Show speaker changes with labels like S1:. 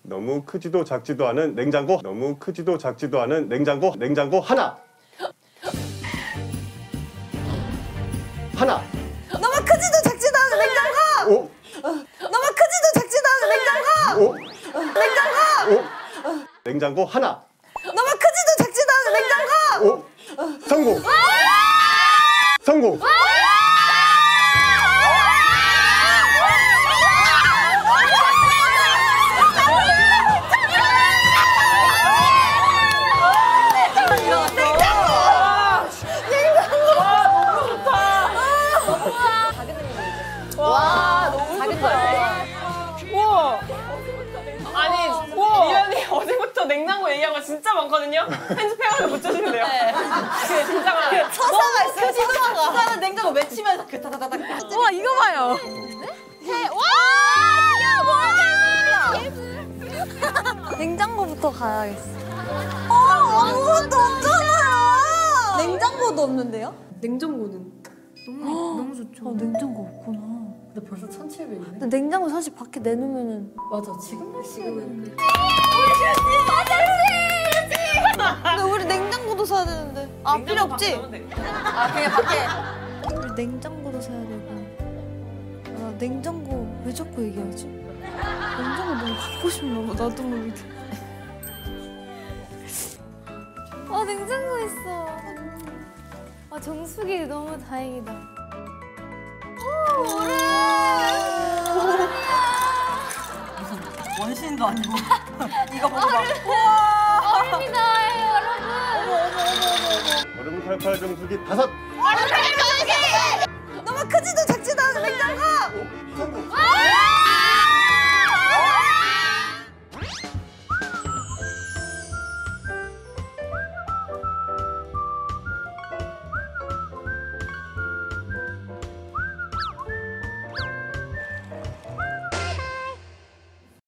S1: 너무 크지도 작지도 않은 냉장고. 너무 크지도 작지도 않은 냉장고. 냉장고 하나. 하나.
S2: 너무 크지도 작지도 않은 냉장고.
S1: 오.
S2: 너무 크지도 작지도 않은 냉장고.
S1: 오.
S2: 냉장고.
S1: 오. 냉장고 하나.
S2: 너무 크지도 작지도 않은 냉장고.
S1: 오. 성공. 성공.
S3: 와, 너무 작은 거야. 우와. 아니, 미연이 어제부터 냉장고 얘기한 거 진짜 많거든요. 편집해가지고 붙여주면 돼요. 네. 그 진짜가.
S2: 서사가 있어요. 서사가. 냉장고 외치면서 그 타다다닥.
S3: 와, 이거 봐요.
S2: 냉장고부터 가야겠어. 아무것도 없잖아요. 냉장고도 없는데요?
S3: 냉장고는? 너무 좋죠.
S2: 냉장고 없구나.
S4: 근데 벌써 1,700이네.
S2: 근데 냉장고 사실 밖에 내놓으면은.
S4: 맞아, 지금은.
S2: 근데 우리 냉장고도 사야 되는데. 아, 필요 없지?
S4: 아, 그냥 밖에.
S2: 우리 냉장고도 사야 되고. 아, 냉장고 왜 자꾸 얘기하지? 냉장고 너무 갖고 싶나 봐. 나도 모르게.
S5: 냉장고 있어. 정수기 너무 다행이다.
S4: 무슨 원신도 아니고. 이거 보고 봐. 우와!
S5: 얼음이다, 여러분.
S1: 얼음 칼칼 정수기 5.
S5: 얼음